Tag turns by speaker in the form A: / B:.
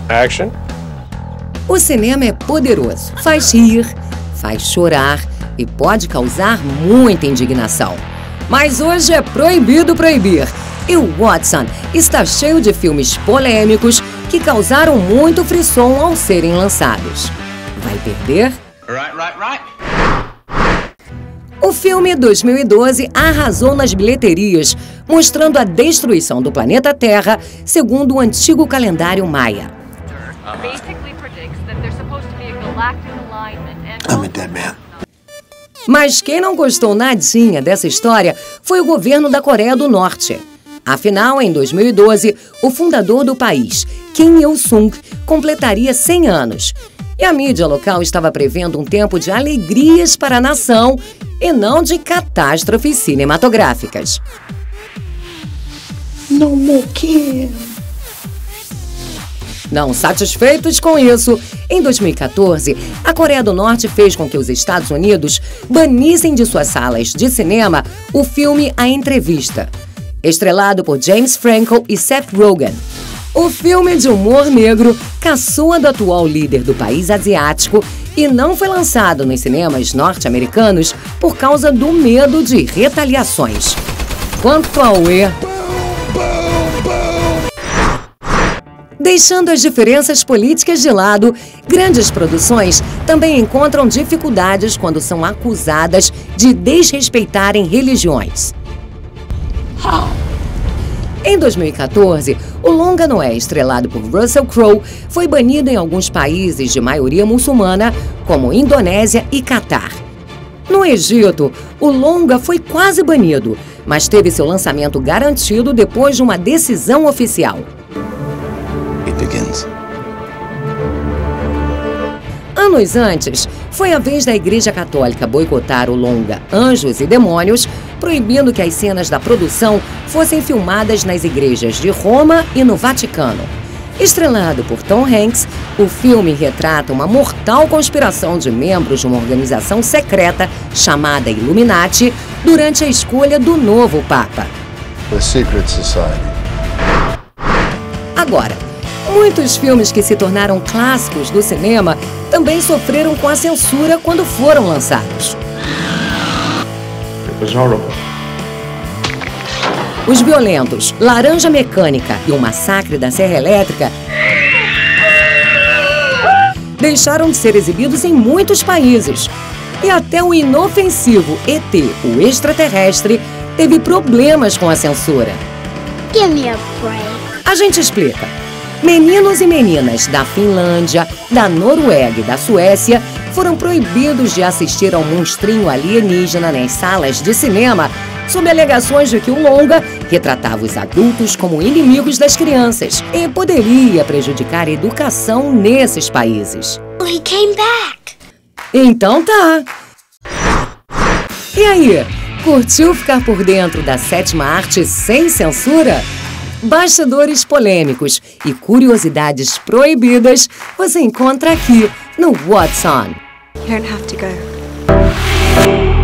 A: Action.
B: O cinema é poderoso, faz rir, faz chorar e pode causar muita indignação. Mas hoje é proibido proibir. E o Watson está cheio de filmes polêmicos que causaram muito frisson ao serem lançados. Vai perder?
C: Right.
B: O filme 2012 arrasou nas bilheterias, mostrando a destruição do planeta Terra segundo o antigo calendário maia.
D: I'm a dead man.
B: Mas quem não gostou nadinha dessa história foi o governo da Coreia do Norte. Afinal, em 2012, o fundador do país, Kim Il-sung, completaria 100 anos. E a mídia local estava prevendo um tempo de alegrias para a nação e não de catástrofes cinematográficas.
D: No more Kim.
B: Não satisfeitos com isso, em 2014, a Coreia do Norte fez com que os Estados Unidos banissem de suas salas de cinema o filme A Entrevista, estrelado por James Franco e Seth Rogen. O filme de humor negro caçoa do atual líder do país asiático e não foi lançado nos cinemas norte-americanos por causa do medo de retaliações. Quanto ao Deixando as diferenças políticas de lado, grandes produções também encontram dificuldades quando são acusadas de desrespeitarem religiões. Em 2014, o longa Noé, estrelado por Russell Crowe, foi banido em alguns países de maioria muçulmana, como Indonésia e Catar. No Egito, o longa foi quase banido, mas teve seu lançamento garantido depois de uma decisão oficial. Anos antes, foi a vez da Igreja Católica boicotar o longa Anjos e Demônios, proibindo que as cenas da produção fossem filmadas nas igrejas de Roma e no Vaticano. Estrelado por Tom Hanks, o filme retrata uma mortal conspiração de membros de uma organização secreta chamada Illuminati durante a escolha do novo Papa.
D: The Secret Society.
B: Agora, muitos filmes que se tornaram clássicos do cinema também sofreram com a censura quando foram lançados.
A: It was horrible.
B: Os violentos Laranja Mecânica e o Massacre da Serra Elétrica deixaram de ser exibidos em muitos países. E até o inofensivo ET, o extraterrestre, teve problemas com a censura.
E: Give me a break.
B: A gente explica. Meninos e meninas da Finlândia, da Noruega e da Suécia foram proibidos de assistir ao monstrinho alienígena nas salas de cinema, sob alegações de que o longa retratava os adultos como inimigos das crianças e poderia prejudicar a educação nesses países.
E: He came back.
B: Então tá. E aí, curtiu ficar por dentro da sétima arte sem censura? Bastidores polêmicos e curiosidades proibidas você encontra aqui no What's On.
F: You don't have to go.